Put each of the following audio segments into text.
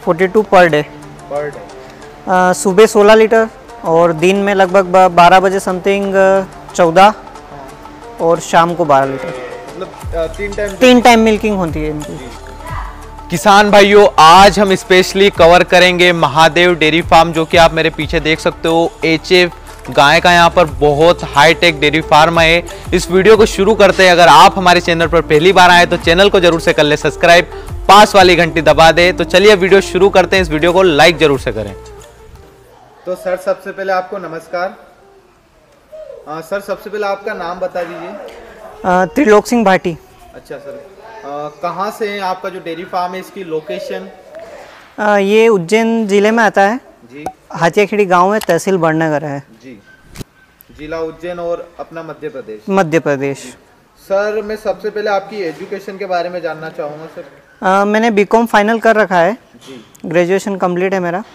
42 per day. सुबह 16 litre और दिन में लगभग 12 बजे समथिंग 14 और शाम को 12 लीटर। मतलब तीन टाइम मिल्किंग होती है इनकी। किसान भाइयों, आज हम स्पेशली कवर करेंगे महादेव डेयरी फार्म, जो कि आप मेरे पीछे देख सकते हो। एचएफ गाय का यहाँ पर बहुत हाईटेक डेयरी फार्म है। इस वीडियो को शुरू करते हैं। अगर आप हमारे चैनल पर पहली बार आए तो चैनल को जरूर से कर ले सब्सक्राइब, पास वाली घंटी दबा दे। तो चलिए वीडियो शुरू करते हैं। इस वीडियो को लाइक जरूर से करें। तो सर, सबसे पहले आपको नमस्कार। सर, सबसे पहले आपका नाम बता दीजिए। त्रिलोक सिंह भाटी। अच्छा सर, कहाँ से है आपका जो डेयरी फार्म है, इसकी लोकेशन? ये उज्जैन जिले में आता है जी। हाथियाखेड़ी गांव में, तहसील बड़नगर है जी। जिला उज्जैन और अपना मध्य प्रदेश। मध्य प्रदेश। सर, मैं सबसे पहले आपकी एजुकेशन के बारे में जानना चाहूँगा सर। मैंने बीकॉम फाइनल कर रखा है जी। ग्रेजुएशन कंप्लीट है मेरा।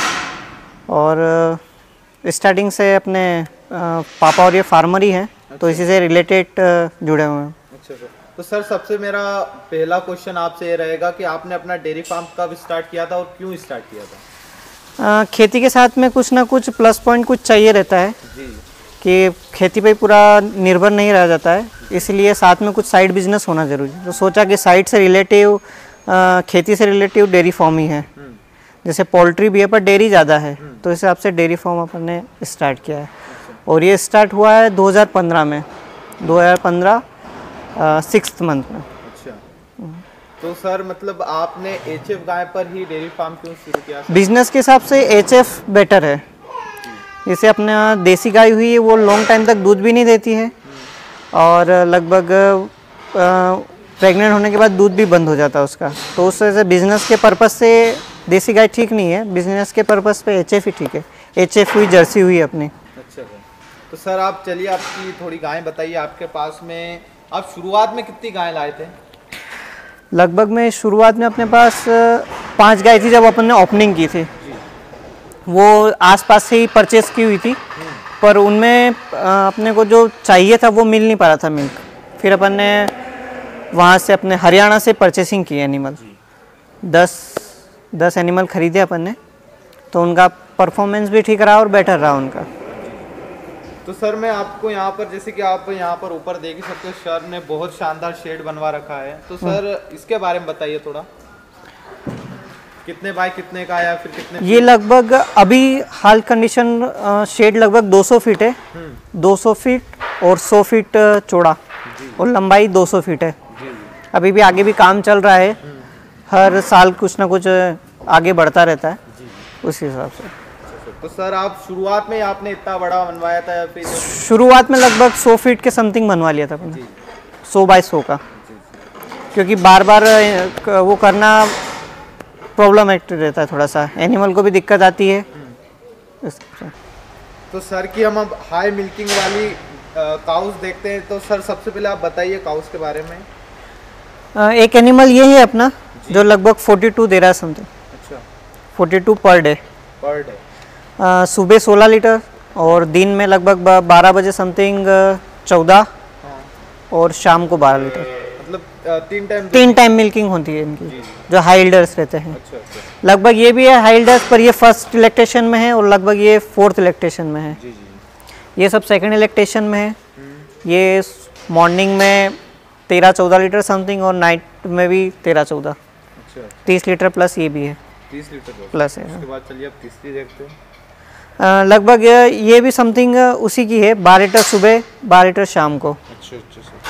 और स्टार्टिंग से अपने पापा और ये फार्मर ही हैं। अच्छा। तो इसी से रिलेटेड जुड़े हुए हैं। अच्छा सर, तो सर सबसे मेरा पहला क्वेश्चन आपसे ये रहेगा कि आपने अपना डेयरी फार्म कब स्टार्ट किया था और क्यों स्टार्ट किया था? खेती के साथ में कुछ ना कुछ प्लस पॉइंट कुछ चाहिए रहता है जी। कि खेती पे पूरा निर्भर नहीं रह जाता है, इसलिए साथ में कुछ साइड बिजनेस होना जरूरी है। तो सोचा कि साइड से रिलेटिव खेती से रिलेटिव डेयरी फार्म ही है। जैसे पोल्ट्री भी है पर डेयरी ज़्यादा है, तो इस हिसाब से डेयरी फार्म अपन ने स्टार्ट किया है। और ये स्टार्ट हुआ है 2015 में, 2015 6th मंथ में। अच्छा, तो सर मतलब आपने एचएफ गाय पर ही डेयरी फार्म क्यों शुरू किया? बिजनेस के हिसाब से एचएफ बेटर है। जैसे अपने देसी गाय हुई है, वो लॉन्ग टाइम तक दूध भी नहीं देती है और लगभग प्रेग्नेंट होने के बाद दूध भी बंद हो जाता है उसका। तो उस वजह से बिजनेस के पर्पज़ से देसी गाय ठीक नहीं है, बिजनेस के पर्पज़ पे एचएफ ही ठीक है। एचएफ हुई, जर्सी हुई अपनी। अच्छा, तो सर आप चलिए आपकी थोड़ी गाय बताइए। आपके पास में आप शुरुआत में कितनी गाय लाए थे? लगभग में शुरुआत में अपने पास 5 गाय थी जब अपन ने ओपनिंग की थी। वो आसपास से ही परचेस की हुई थी, पर उनमें अपने को जो चाहिए था वो मिल नहीं पा रहा था मिल्क। फिर अपन ने वहाँ से अपने हरियाणा से परचेसिंग की एनिमल। 10 एनिमल खरीदे अपन ने, तो उनका परफॉर्मेंस भी ठीक रहा और बेटर रहा उनका। तो सर मैं आपको यहाँ पर, जैसे कि आप यहाँ पर ऊपर देख ही सकते हो, सर ने बहुत शानदार शेड बनवा रखा है। तो सर इसके बारे में बताइए थोड़ा, कितने बाय कितने का या फिर कितने? ये लगभग अभी हाल कंडीशन शेड लगभग 200 फीट है। 200 फीट और 100 फीट चौड़ा और लंबाई 200 फीट है। अभी भी आगे भी काम चल रहा है, हर साल कुछ ना कुछ आगे बढ़ता रहता है उस हिसाब से। तो सर आप शुरुआत में आपने इतना बड़ा बनवाया था या फिर? शुरुआत में लगभग 100 फीट के समथिंग बनवा लिया था अपने, 100 बाय 100 का। क्योंकि बार बार वो करना प्रॉब्लमेटिक रहता है, थोड़ा सा एनिमल को भी दिक्कत आती है। तो सर की हम अब हाई मिल्किंग वाली काउस देखते हैं। तो सर सबसे पहले आप बताइए काउस के बारे में। एक एनिमल ये है अपना जो लगभग 42 दे रहा है समथिंग। अच्छा, 42 पर डे। सुबह 16 लीटर और दिन में लगभग 12 बजे समथिंग 14 और शाम को 12 लीटर। मतलब तीन टाइम मिल्किंग होती है इनकी, जो हाई इल्डर्स रहते हैं। अच्छा, अच्छा। लगभग ये भी है हाई इल्डर्स, पर ये फर्स्ट इलेक्ट्रेशन में है और लगभग ये 4th इलेक्ट्रेशन में है। ये सब सेकंड इलेक्ट्रेशन में है। ये मॉर्निंग में 13-14 लीटर समथिंग और नाइट में भी 13-14। अच्छा, 30 लीटर प्लस ये भी है। 30 लीटर प्लस है। उसके बाद चलिए अब तीसरी देखते हैं। लगभग ये भी समथिंग उसी की है, 12 लीटर सुबह, 12 लीटर शाम को। अच्छा, अच्छा सर।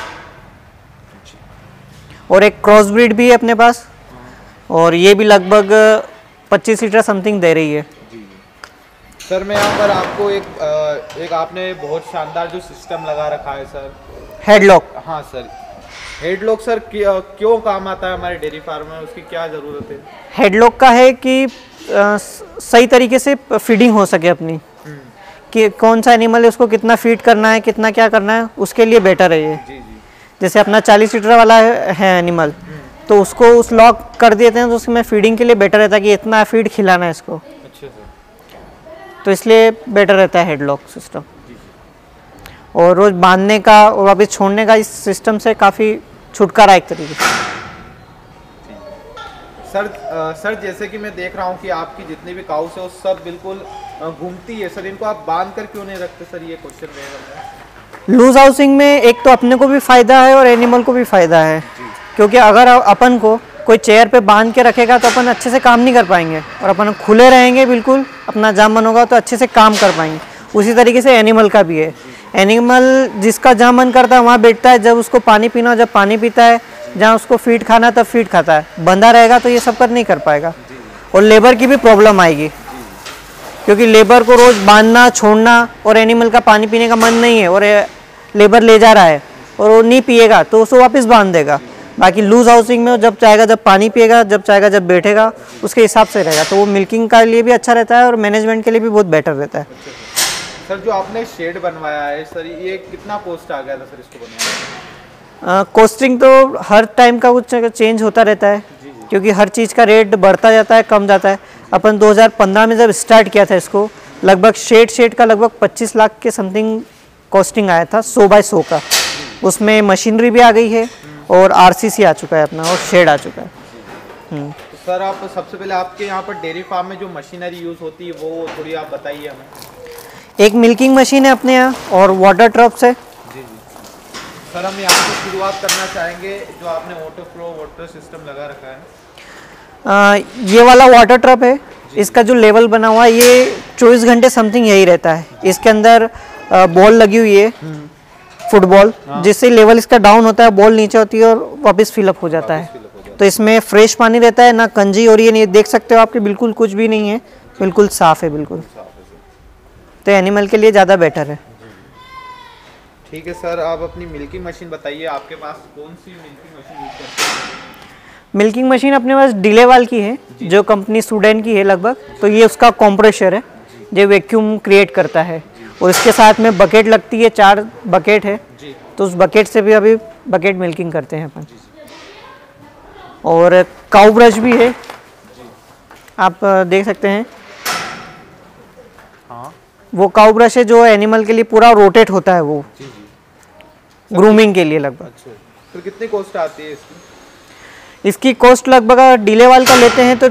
और एक क्रॉस ब्रीड भी है अपने पास, और ये भी लगभग 25 लीटर समथिंग दे रही है। जी। सर मैं यहाँ पर आपको एक आपने बहुत शानदार जो सिस्टम लगा रखा है सर, हेडलॉक। हाँ सर, हेडलॉक सर क्यों काम आता है हमारे डेयरी फार्म में, उसकी क्या ज़रूरत है? हेडलॉक का है कि सही तरीके से फीडिंग हो सके अपनी, कि कौन सा एनिमल है उसको कितना फीड करना है, कितना क्या करना है, उसके लिए बेटर है ये। जी जी। जैसे अपना 40 लीटर वाला है एनिमल, तो उसको उस लॉक कर देते हैं तो उसमें फीडिंग के लिए बेटर रहता है कि इतना फीड खिलाना है इसको। अच्छा सर। तो इसलिए बेटर रहता है हेडलॉक सिस्टम। और रोज़ बांधने का और वापस छोड़ने का इस सिस्टम से काफ़ी छुटकारा एक तरीके से। सर जैसे कि मैं देख रहा हूँ कि आपकी जितनी भी काउस है वो सब बिल्कुल घूमती है सर, इनको आप बांध कर क्यों नहीं रखते सर, ये क्वेश्चन रहेगा। लूज हाउसिंग में एक तो अपने को भी फ़ायदा है और एनिमल को भी फ़ायदा है, क्योंकि अगर अपन को कोई चेयर पे बांध के रखेगा तो अपन अच्छे से काम नहीं कर पाएंगे, और अपन खुले रहेंगे बिल्कुल अपना जहाँ मन होगा तो अच्छे से काम कर पाएंगे। उसी तरीके से एनिमल का भी है, एनिमल जिसका जहाँ मन करता है वहाँ बैठता है, जब उसको पानी पीना हो जब पानी पीता है, जहाँ उसको फीड खाना तब फीड खाता है। बंधा रहेगा तो ये सब कर नहीं कर पाएगा, और लेबर की भी प्रॉब्लम आएगी, क्योंकि लेबर को रोज़ बांधना छोड़ना, और एनिमल का पानी पीने का मन नहीं है और लेबर ले जा रहा है और वो नहीं पिएगा तो उसको वापस बांध देगा। बाकी लूज हाउसिंग में जब चाहेगा जब पानी पिएगा, जब चाहेगा जब बैठेगा, उसके हिसाब से रहेगा, तो वो मिल्किंग के लिए भी अच्छा रहता है और मैनेजमेंट के लिए भी बहुत बेटर रहता है। सर जो आपने शेड बनवाया है सर, ये कितना कॉस्ट आ गया था सर इसको बनवाने? कॉस्टिंग तो हर टाइम का कुछ चेंज होता रहता है, क्योंकि हर चीज़ का रेट बढ़ता जाता है कम जाता है। अपन 2015 में जब स्टार्ट किया था इसको, लगभग शेड का लगभग 25 लाख के समथिंग कॉस्टिंग आया था 100 बाय 100 का। उसमें मशीनरी भी आ गई है और आरसीसी आ चुका है अपना, और शेड आ चुका है। तो सर आप सबसे पहले आपके यहाँ पर डेयरी फार्म में जो मशीनरी यूज़ होती है वो थोड़ी आप बताइए हमें। एक मिल्किंग मशीन है अपने यहाँ और वाटर ट्रप्स है। जी सर, हम यहाँ से शुरुआत करना चाहेंगे, जो आपने ऑटो फ्लो वाटर सिस्टम लगा रखा है, ये वाला वाटर ट्रप है, इसका जो लेवल बना हुआ है ये 24 घंटे समथिंग यही रहता है। इसके अंदर बॉल लगी हुई है, फुटबॉल, जिससे लेवल इसका डाउन होता है, बॉल नीचे होती है और वापस फिलअप हो जाता है। तो इसमें फ्रेश पानी रहता है, ना कंजी, और ये नहीं देख सकते हो आपके बिल्कुल कुछ भी नहीं है, बिल्कुल साफ़ है बिल्कुल। तो एनिमल के लिए ज़्यादा बेटर है। ठीक है सर, आप अपनी मिल्किंग मशीन बताइए, आपके पास कौन सी मिल्किंग मशीन यूज करते हैं? मिल्किंग मशीन अपने पास डिलेवाल की है, जो कंपनी स्टूडेंट की है लगभग। तो ये उसका कंप्रेसर है जो वैक्यूम क्रिएट करता है, और इसके साथ में बकेट लगती है, 4 बकेट है, तो उस बकेट से भी अभी बकेट मिल्किंग करते हैं अपन। और काऊ ब्रश भी है, आप देख सकते हैं। हाँ। वो काऊ ब्रश है जो एनिमल के लिए पूरा रोटेट होता है, वो ग्रूमिंग के लिए लगभग। अच्छा, तो कितनी कॉस्ट आती है इसकी? इसकी कॉस्ट लगभग डिलेवाल का लेते हैं तो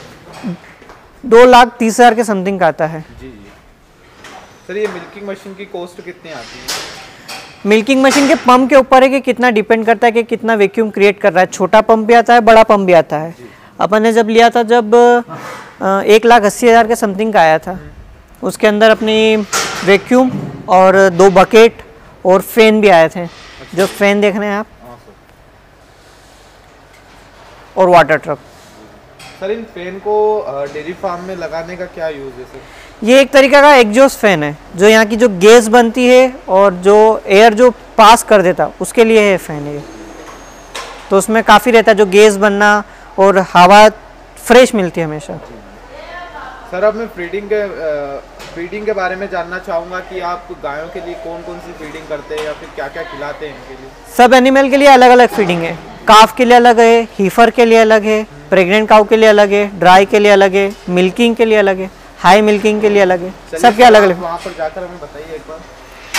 2,30,000 के समथिंग का आता है। जी सर, ये मिल्किंग मशीन की कॉस्ट कितनी आती है? मिल्किंग मशीन के पंप के ऊपर है कि कितना डिपेंड करता है कि कितना वैक्यूम क्रिएट कर रहा है। छोटा पंप भी आता है, बड़ा पंप भी आता है। अपन ने जब लिया था जब 1,80,000 के समथिंग का आया था। उसके अंदर अपनी वैक्यूम और 2 बकेट और फैन भी आए थे, जो फैन देख रहे हैं आप, और वाटर ट्रक। सर इन फैन को डेयरी फार्म में लगाने का क्या यूज़ है सर? ये एक तरीका का एग्जॉस्ट फैन है, जो यहाँ की जो गैस बनती है और जो एयर जो पास कर देता उसके लिए है फैन है। तो उसमें काफ़ी रहता है जो गैस बनना, और हवा फ्रेश मिलती है हमेशा। सर अब मैं फीडिंग के बारे में जानना चाहूँगा कि आप गायों के लिए कौन कौन सी फीडिंग करते हैं, या फिर क्या क्या खिलाते हैं इनके लिए? सब एनिमल के लिए अलग अलग फीडिंग है। काफ के लिए अलग है, हीफर के लिए अलग है, प्रेग्नेंट काऊ के लिए अलग है, ड्राई के लिए अलग है, मिल्किंग के लिए अलग है, हाई मिल्किंग के लिए अलग है। सबके अलग अलग। वहाँ पर जाकर हमें बताइए एक बार।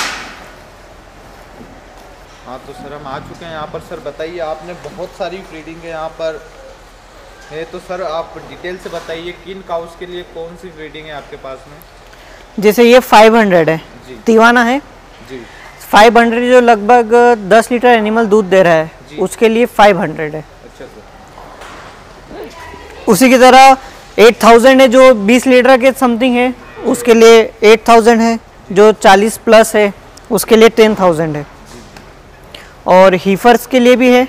हाँ तो सर हम आ चुके हैं यहाँ पर। सर बताइए, आपने बहुत सारी फीडिंग है यहाँ पर है, तो सर आप डिटेल से बताइए किन काउस के लिए कौन सी फीडिंग है आपके पास में? जैसे ये 500 है, दीवाना है जी। 500 जो लगभग 10 लीटर एनिमल दूध दे रहा है, उसके लिए 500 है। अच्छा सर। उसी की तरह 8000 है जो 20 लीटर के समथिंग है, उसके लिए 8000 है। जो 40 प्लस है उसके लिए 10,000 है। और हीफर्स के लिए भी है।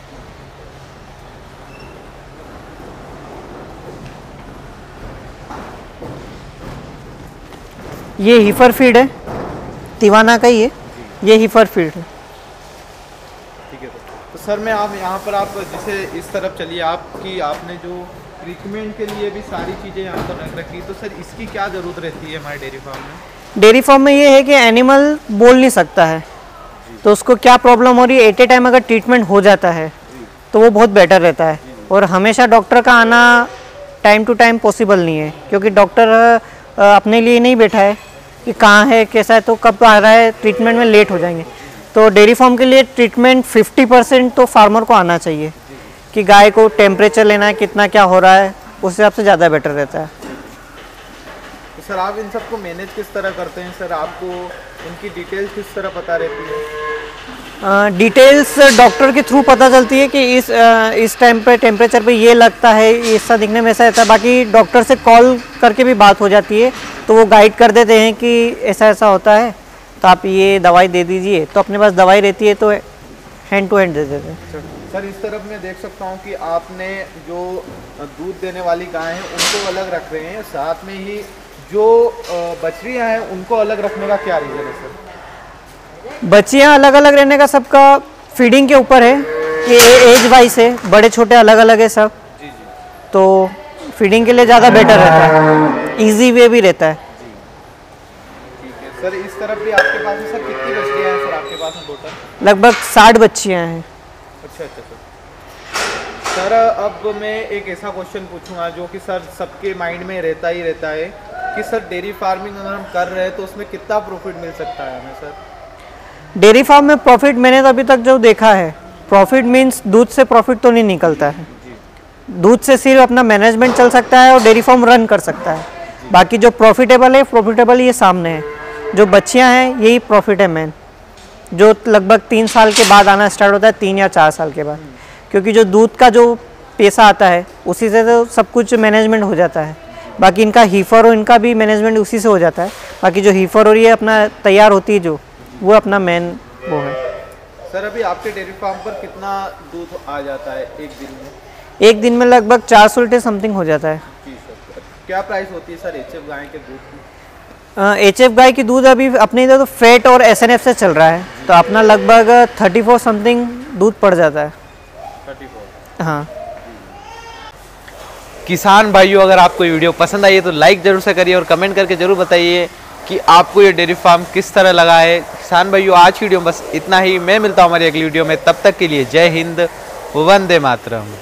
ये हीफर फीड है, दीवाना का ही है, ये हीफर फीड है। ठीक है तो सर मैं आप यहाँ पर आप जैसे इस तरफ चलिए, आपकी आपने जो ट्रीटमेंट के लिए भी सारी चीज़ें यहाँ पर रख रखी, तो सर इसकी क्या ज़रूरत रहती है हमारे डेयरी फार्म में? डेयरी फार्म में ये है कि एनिमल बोल नहीं सकता है, तो उसको क्या प्रॉब्लम हो रही है, एट ए टाइम अगर ट्रीटमेंट हो जाता है तो वो बहुत बेटर रहता है। और हमेशा डॉक्टर का आना टाइम टू टाइम पॉसिबल नहीं है, क्योंकि डॉक्टर अपने लिए नहीं बैठा है कि कहाँ है कैसा है तो कब आ रहा है, ट्रीटमेंट में लेट हो जाएंगे। तो डेयरी फार्म के लिए ट्रीटमेंट 50% तो फार्मर को आना चाहिए, कि गाय को टेम्परेचर लेना है, कितना क्या हो रहा है, उस हिसाब से ज़्यादा बेटर रहता है। तो सर आप इन सबको मैनेज किस तरह करते हैं सर? आपको इनकी डिटेल्स किस तरह पता रहती है? डिटेल्स डॉक्टर के थ्रू पता चलती है कि इस टाइम पे टेम्परेचर पे ये लगता है, ऐसा दिखने में ऐसा रहता है। बाकी डॉक्टर से कॉल करके भी बात हो जाती है, तो वो गाइड कर देते हैं कि ऐसा ऐसा होता है, तो आप ये दवाई दे दीजिए। तो अपने पास दवाई रहती है तो हैंड टू हैंड दे देते हैं। सर इस तरफ मैं देख सकता हूँ कि आपने जो दूध देने वाली गाय हैं उनको अलग रख रहे हैं, साथ में ही जो बछड़ियाँ हैं उनको अलग रखने का क्या रीज़न है सर? बच्चियाँ अलग अलग रहने का सबका फीडिंग के ऊपर है कि एज वाइज है, बड़े छोटे अलग अलग है सब। जी जी। तो फीडिंग के लिए ज़्यादा बेटर रहता है, इजी वे भी रहता है। ठीक है सर, इस तरफ भी आपके पास है सर, कितनी बछड़ियाँ हैं सर आपके पास में टोटल? लगभग 60 बच्चियाँ हैं। अच्छा अच्छा सर। अब मैं एक ऐसा क्वेश्चन पूछूंगा जो कि सर सबके माइंड में रहता ही रहता है कि सर डेयरी फार्मिंग अगर हम कर रहे हैं तो उसमें कितना प्रॉफिट मिल सकता है हमें सर? डेयरी फार्म में प्रॉफिट मैंने तो अभी तक जो देखा है, प्रॉफिट मीन्स दूध से प्रॉफिट तो नहीं निकलता है। दूध से सिर्फ अपना मैनेजमेंट चल सकता है और डेयरी फार्म रन कर सकता है। बाकी जो प्रॉफिटेबल है, प्रॉफिटेबल ये सामने है। जो बच्चियाँ हैं यही प्रॉफिट है मेन, जो लगभग 3 साल के बाद आना स्टार्ट होता है, 3 या 4 साल के बाद। क्योंकि जो दूध का जो पैसा आता है उसी से तो सब कुछ मैनेजमेंट हो जाता है। बाकी इनका हीफर और इनका भी मैनेजमेंट उसी से हो जाता है। बाकी जो हीफर और ये अपना तैयार होती है जो, वो अपना मेन वो है। सर अभी आपके डेयरी फार्म पर कितना दूध आ जाता है एक दिन में? एक दिन में लगभग 400 लीटर समथिंग हो जाता है। जी सर। क्या प्राइस होती है सर एचएफ गाय के दूध की? एचएफ गाय की दूध अभी अपने इधर तो फैट और एसएनएफ से चल रहा है, तो अपना लगभग 34 समथिंग दूध पड़ जाता है। 34? हाँ। किसान भाइयों, अगर आपको ये वीडियो पसंद आई है तो लाइक जरूर से करिए और कमेंट करके जरूर बताइए कि आपको ये डेयरी फार्म किस तरह लगा है। किसान भाइयों, आज की वीडियो में बस इतना ही। मैं मिलता हूँ हमारी अगली वीडियो में, तब तक के लिए जय हिंद, वंदे मातरम।